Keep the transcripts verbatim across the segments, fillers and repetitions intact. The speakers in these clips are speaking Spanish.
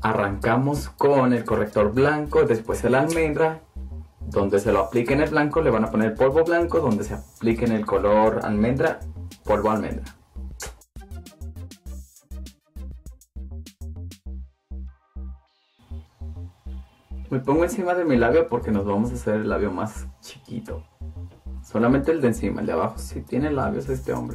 Arrancamos con el corrector blanco, después el almendra. Donde se lo aplique en el blanco le van a poner polvo blanco, donde se aplique en el color almendra, polvo almendra. Me pongo encima de mi labio porque nos vamos a hacer el labio más chiquito. Solamente el de encima, el de abajo sí tiene labios este hombre.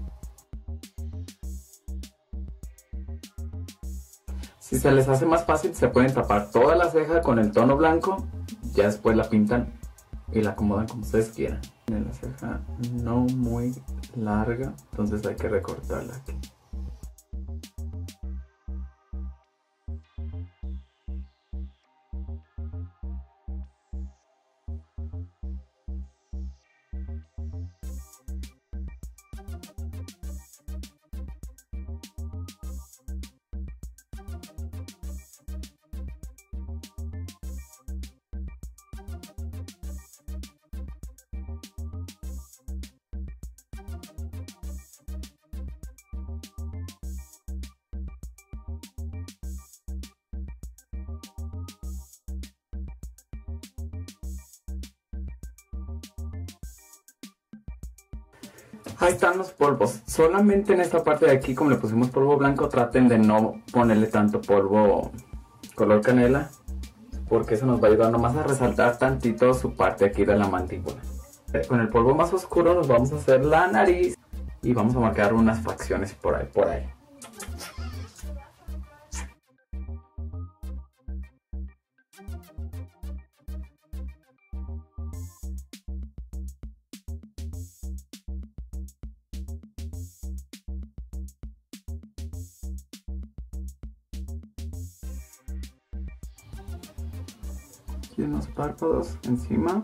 Si se les hace más fácil, se pueden tapar toda la ceja con el tono blanco. Ya después la pintan y la acomodan como ustedes quieran. Tiene la ceja no muy larga, entonces hay que recortarla aquí. Ahí están los polvos. Solamente en esta parte de aquí, como le pusimos polvo blanco, traten de no ponerle tanto polvo color canela, porque eso nos va a ayudar nomás a resaltar tantito su parte aquí de la mandíbula. Con el polvo más oscuro nos vamos a hacer la nariz y vamos a marcar unas facciones por ahí, por ahí. Aquí en los párpados, encima.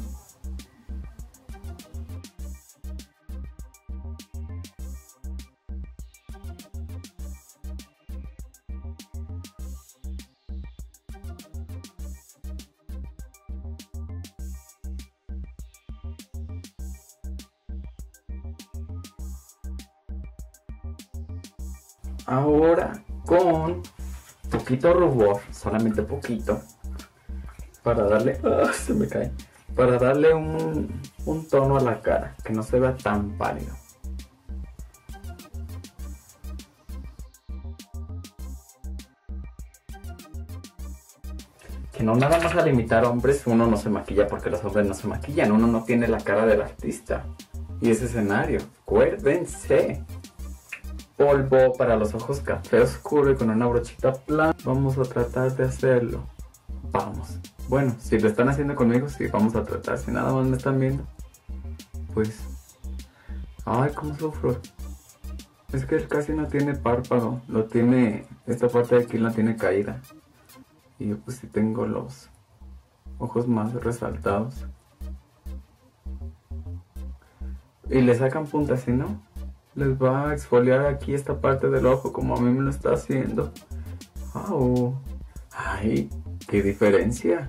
Ahora con poquito rubor, solamente poquito, para darle, oh, se me cae, para darle un, un tono a la cara, que no se vea tan pálido. Que no nada más al imitar hombres uno no se maquilla, porque los hombres no se maquillan, uno no tiene la cara del artista y ese escenario, acuérdense. Polvo para los ojos café oscuro y con una brochita plana. Vamos a tratar de hacerlo. Vamos. Bueno, si lo están haciendo conmigo, sí, vamos a tratar. Si nada más me están viendo, pues... Ay, cómo sufro. Es que él casi no tiene párpado. Lo tiene... Esta parte de aquí la tiene caída. Y yo pues sí tengo los ojos más resaltados. Y le sacan punta, si no, les va a exfoliar aquí esta parte del ojo como a mí me lo está haciendo. ¡Wow! ¡Ay! ¡Qué diferencia!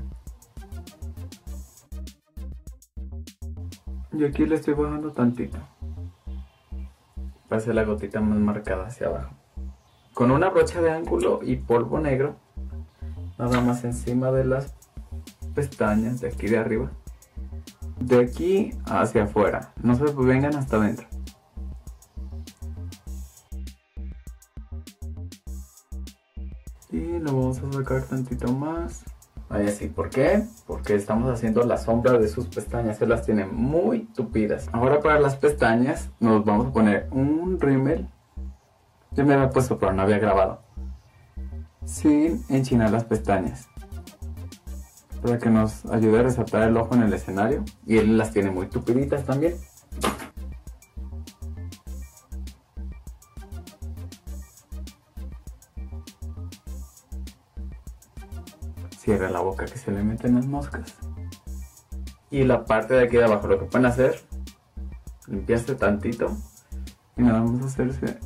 Y aquí le estoy bajando tantito para hacer la gotita más marcada hacia abajo. Con una brocha de ángulo y polvo negro, nada más encima de las pestañas de aquí de arriba. De aquí hacia afuera, no se vengan hasta adentro. Y lo vamos a sacar tantito más. Ahí así, ¿por qué? Porque estamos haciendo la sombra de sus pestañas, se las tiene muy tupidas. Ahora para las pestañas nos vamos a poner un rímel. Yo me había puesto pero no había grabado. Sin enchinar las pestañas, para que nos ayude a resaltar el ojo en el escenario. Y él las tiene muy tupiditas también. Cierra la boca que se le meten las moscas. Y la parte de aquí de abajo, lo que pueden hacer, limpiarse tantito y nada más hacerse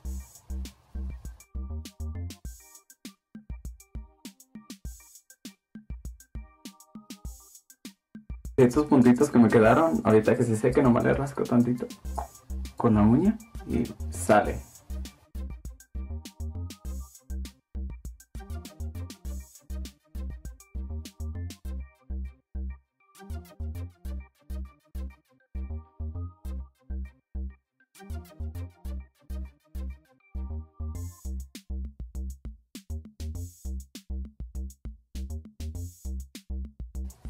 estos puntitos que me quedaron. Ahorita que se seque nomás le rasco tantito con la uña y sale.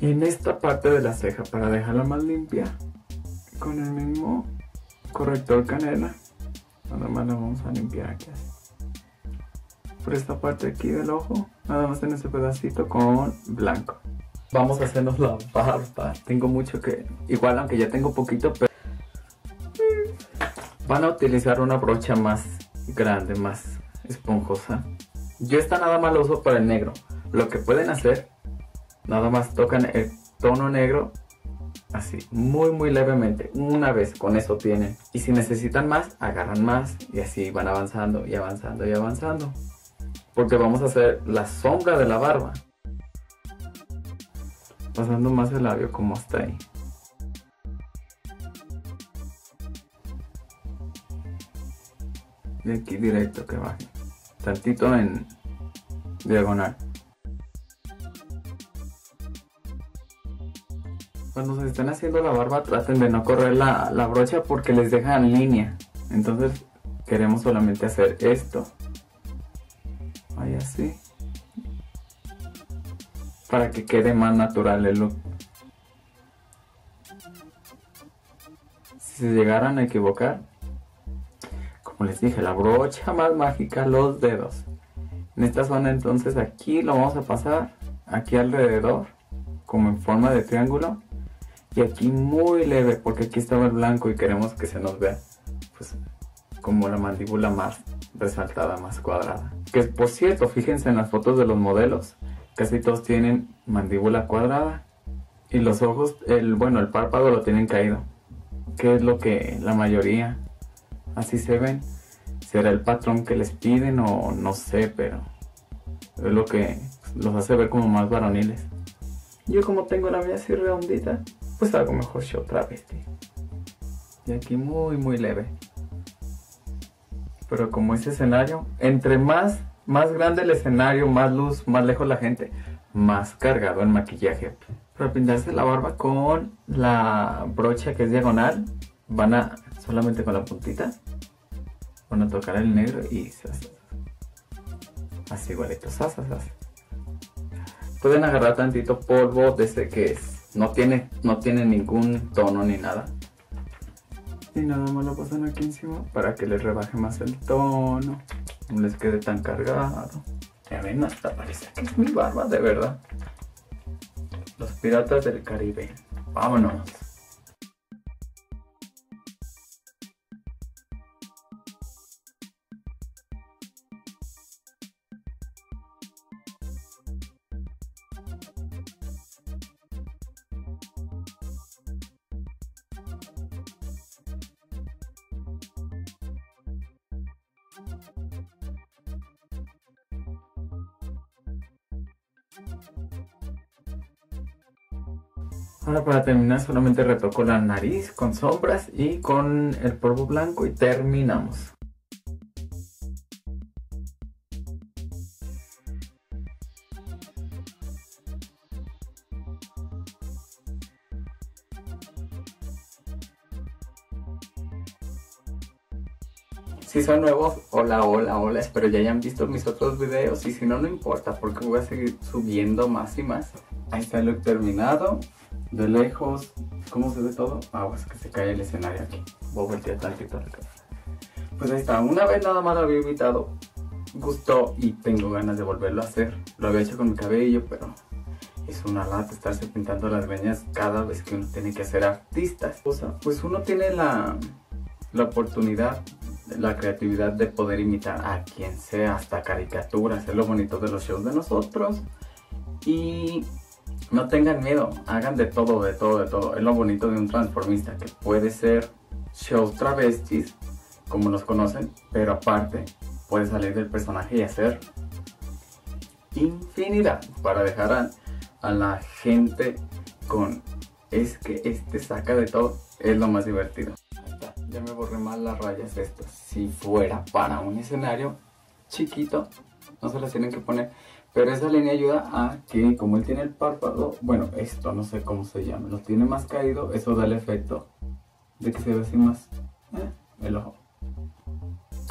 Y en esta parte de la ceja, para dejarla más limpia, con el mismo corrector canela, nada más la vamos a limpiar aquí así. Por esta parte aquí del ojo, nada más en ese pedacito con blanco. Vamos a hacernos la barba. Tengo mucho que... Igual, aunque ya tengo poquito, pero... Van a utilizar una brocha más grande, más esponjosa. Yo esta nada más la uso para el negro. Lo que pueden hacer, nada más tocan el tono negro, así, muy muy levemente. Una vez, con eso tienen. Y si necesitan más, agarran más. Y así van avanzando y avanzando y avanzando. Porque vamos a hacer la sombra de la barba. Pasando más el labio como hasta ahí. Y aquí directo que baje. Tantito en diagonal. Cuando se estén haciendo la barba, traten de no correr la, la brocha porque les dejan línea. Entonces queremos solamente hacer esto. Ahí así. Para que quede más natural el look. Si se llegaran a equivocar, como les dije, la brocha más mágica, los dedos. En esta zona entonces aquí lo vamos a pasar, aquí alrededor, como en forma de triángulo. Y aquí muy leve, porque aquí estaba el blanco y queremos que se nos vea, pues, como la mandíbula más resaltada, más cuadrada. Que por cierto, fíjense en las fotos de los modelos, casi todos tienen mandíbula cuadrada. Y los ojos, el, bueno, el párpado lo tienen caído, que es lo que la mayoría así se ven. ¿Será el patrón que les piden o no sé, pero es lo que los hace ver como más varoniles? Yo como tengo la mía así redondita, pues hago mejor show travesti. Y aquí muy muy leve. Pero como ese escenario, entre más, más grande el escenario, más luz, más lejos la gente, más cargado el maquillaje. Para pintarse la barba con la brocha que es diagonal, van a, solamente con la puntita, van a tocar el negro y así igualito, sas, sas, sas. Pueden agarrar tantito polvo desde que es, no tiene, no tiene ningún tono ni nada. Y nada más lo pasan aquí encima para que les rebaje más el tono, no les quede tan cargado. Ya ven, hasta parece que es mi barba de verdad. Los piratas del Caribe. Vámonos. Ahora para terminar solamente retoco la nariz con sombras y con el polvo blanco y terminamos. Si son nuevos, hola, hola, hola, espero ya hayan visto mis otros videos y si no, no importa porque voy a seguir subiendo más y más. Ahí está el look terminado. De lejos, ¿cómo se ve todo? Ah, pues que se cae el escenario aquí. Voy a voltear tantito la cara. Pues ahí está, una vez nada más lo había invitado, gustó y tengo ganas de volverlo a hacer. Lo había hecho con mi cabello, pero es una lata estarse pintando las greñas cada vez que uno tiene que hacer artistas. O sea, pues uno tiene la, la oportunidad, la creatividad de poder imitar a quien sea, hasta caricaturas, es lo bonito de los shows de nosotros. Y no tengan miedo, hagan de todo, de todo, de todo. Es lo bonito de un transformista, que puede ser shows travestis, como los conocen, pero aparte puede salir del personaje y hacer infinidad para dejar a, a la gente con es que este saca de todo, es lo más divertido. Ahí está, ya me borré más las rayas estas. Si fuera para un escenario chiquito, no se las tienen que poner. Pero esa línea ayuda a que, como él tiene el párpado, bueno, esto no sé cómo se llama, lo tiene más caído, eso da el efecto de que se ve así más, eh, el ojo.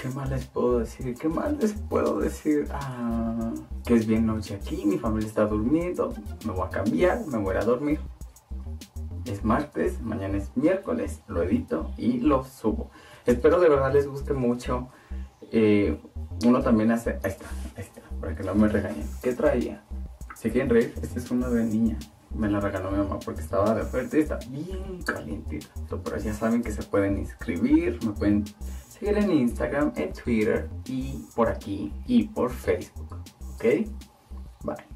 ¿Qué más les puedo decir? ¿Qué más les puedo decir? Ah, que es bien noche aquí, mi familia está durmiendo, me voy a cambiar, me voy a dormir. Es martes, mañana es miércoles, lo edito y lo subo. Espero de verdad les guste mucho. Eh, uno también hace... Ahí está, ahí está, para que no me regañen. ¿Qué traía? ¿Se quieren reír? Este es uno de niña. Me la regaló mi mamá porque estaba de oferta y está bien calientita. Pero ya saben que se pueden inscribir, me pueden seguir en Instagram, en Twitter y por aquí y por Facebook. ¿Ok? Bye.